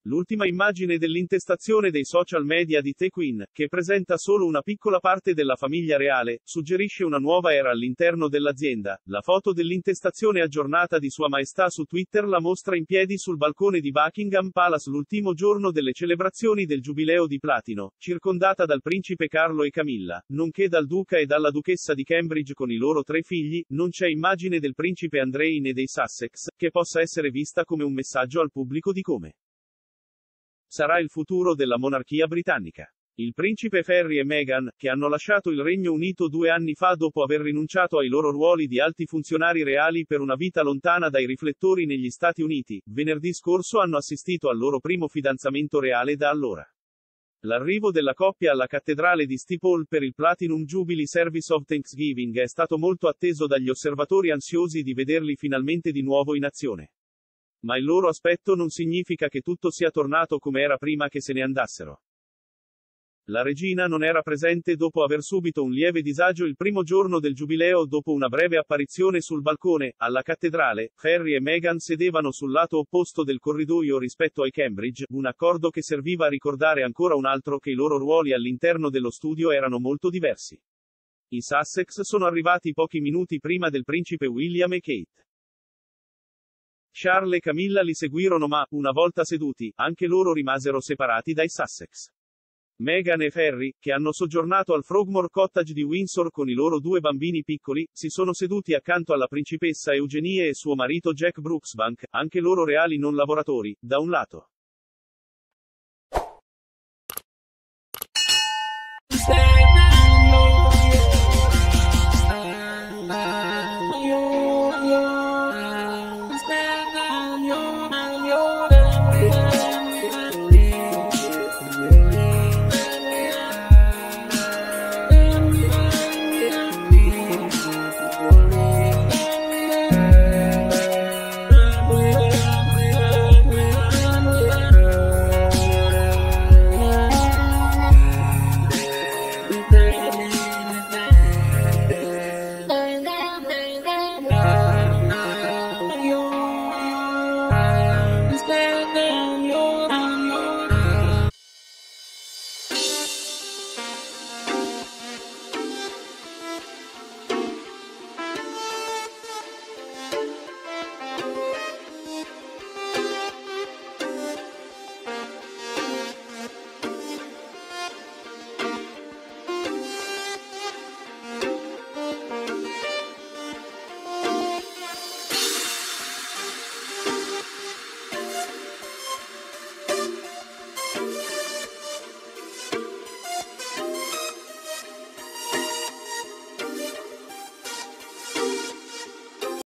L'ultima immagine dell'intestazione dei social media di The Queen, che presenta solo una piccola parte della famiglia reale, suggerisce una nuova era all'interno dell'azienda. La foto dell'intestazione aggiornata di Sua Maestà su Twitter la mostra in piedi sul balcone di Buckingham Palace l'ultimo giorno delle celebrazioni del Giubileo di Platino, circondata dal principe Carlo e Camilla, nonché dal duca e dalla duchessa di Cambridge con i loro 3 figli. Non c'è immagine del principe Andrei né dei Sussex, che possa essere vista come un messaggio al pubblico di come sarà il futuro della monarchia britannica. Il principe Harry e Meghan, che hanno lasciato il Regno Unito 2 anni fa dopo aver rinunciato ai loro ruoli di alti funzionari reali per una vita lontana dai riflettori negli Stati Uniti, venerdì scorso hanno assistito al loro primo fidanzamento reale da allora. L'arrivo della coppia alla cattedrale di St. Paul per il Platinum Jubilee Service of Thanksgiving è stato molto atteso dagli osservatori ansiosi di vederli finalmente di nuovo in azione. Ma il loro aspetto non significa che tutto sia tornato come era prima che se ne andassero. La regina non era presente dopo aver subito un lieve disagio il primo giorno del giubileo dopo una breve apparizione sul balcone. Alla cattedrale, Harry e Meghan sedevano sul lato opposto del corridoio rispetto ai Cambridge, un accordo che serviva a ricordare ancora un altro che i loro ruoli all'interno dello studio erano molto diversi. I Sussex sono arrivati pochi minuti prima del principe William e Kate. Charles e Camilla li seguirono ma, una volta seduti, anche loro rimasero separati dai Sussex. Meghan e Harry, che hanno soggiornato al Frogmore Cottage di Windsor con i loro 2 bambini piccoli, si sono seduti accanto alla principessa Eugenie e suo marito Jack Brooksbank, anche loro reali non lavoratori, da un lato.